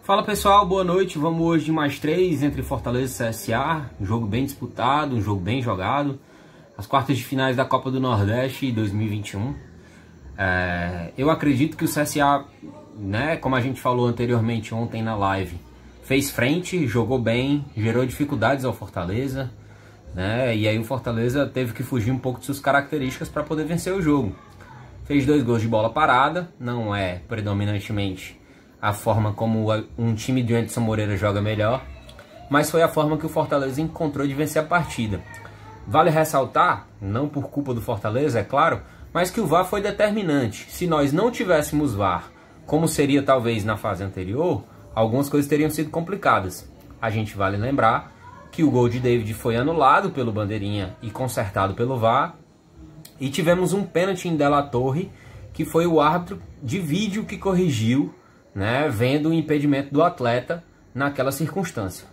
Fala pessoal, boa noite. Vamos hoje de mais 3 entre Fortaleza e CSA. Um jogo bem disputado, um jogo bem jogado. As quartas de finais da Copa do Nordeste 2021. Eu acredito que o CSA, como a gente falou anteriormente ontem na live, fez frente, jogou bem, gerou dificuldades ao Fortaleza. E aí o Fortaleza teve que fugir um pouco de suas características para poder vencer o jogo. Fez 2 gols de bola parada, não é predominantemente a forma como um time de Anderson Moreira joga melhor, mas foi a forma que o Fortaleza encontrou de vencer a partida. Vale ressaltar, não por culpa do Fortaleza, é claro, mas que o VAR foi determinante. Se nós não tivéssemos VAR, como seria talvez na fase anterior, algumas coisas teriam sido complicadas. A gente vale lembrar que o gol de David foi anulado pelo Bandeirinha e consertado pelo VAR, e tivemos um pênalti em Della Torre, que foi o árbitro de vídeo que corrigiu, vendo o impedimento do atleta naquela circunstância.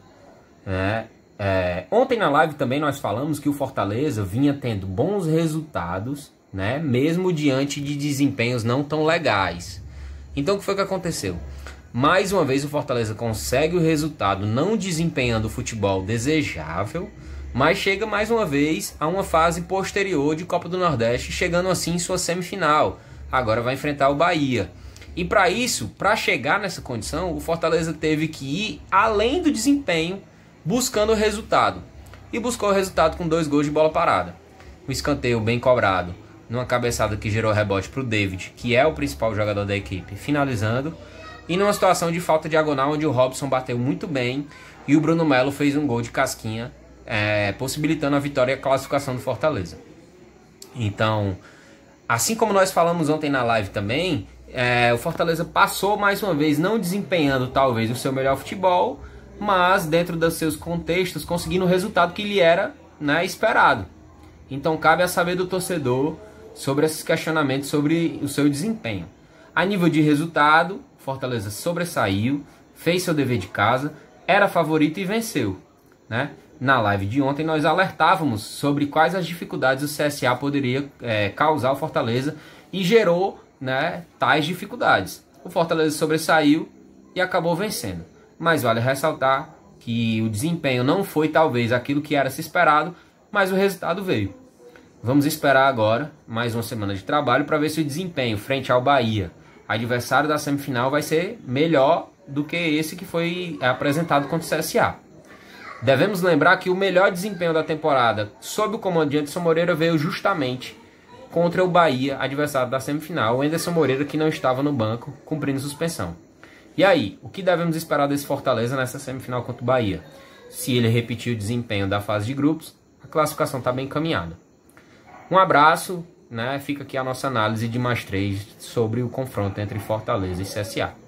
Ontem na live também nós falamos que o Fortaleza vinha tendo bons resultados, mesmo diante de desempenhos não tão legais. Então o que foi que aconteceu? Mais uma vez o Fortaleza consegue o resultado não desempenhando o futebol desejável, mas chega mais uma vez a uma fase posterior de Copa do Nordeste, chegando assim em sua semifinal. Agora vai enfrentar o Bahia. E para isso, para chegar nessa condição, o Fortaleza teve que ir além do desempenho, buscando o resultado. E buscou o resultado com 2 gols de bola parada. Um escanteio bem cobrado, numa cabeçada que gerou rebote para o David, que é o principal jogador da equipe, finalizando. E numa situação de falta diagonal, onde o Robson bateu muito bem e o Bruno Melo fez um gol de casquinha, possibilitando a vitória e a classificação do Fortaleza. Então, assim como nós falamos ontem na live também, o Fortaleza passou mais uma vez não desempenhando talvez o seu melhor futebol, mas dentro dos seus contextos conseguindo o resultado que lhe era esperado. Então cabe a saber do torcedor sobre esses questionamentos sobre o seu desempenho. A nível de resultado, Fortaleza sobressaiu, fez seu dever de casa, era favorito e venceu. Na live de ontem nós alertávamos sobre quais as dificuldades o CSA poderia causar ao Fortaleza e gerou tais dificuldades. O Fortaleza sobressaiu e acabou vencendo. Mas vale ressaltar que o desempenho não foi talvez aquilo que era se esperado, mas o resultado veio. Vamos esperar agora mais uma semana de trabalho para ver se o desempenho frente ao Bahia, adversário da semifinal, vai ser melhor do que esse que foi apresentado contra o CSA. Devemos lembrar que o melhor desempenho da temporada sob o comando de Anderson Moreira veio justamente contra o Bahia, adversário da semifinal, o Anderson Moreira, que não estava no banco, cumprindo suspensão. E aí, o que devemos esperar desse Fortaleza nessa semifinal contra o Bahia? Se ele repetir o desempenho da fase de grupos, a classificação está bem encaminhada. Um abraço, fica aqui a nossa análise de mais 3 sobre o confronto entre Fortaleza e CSA.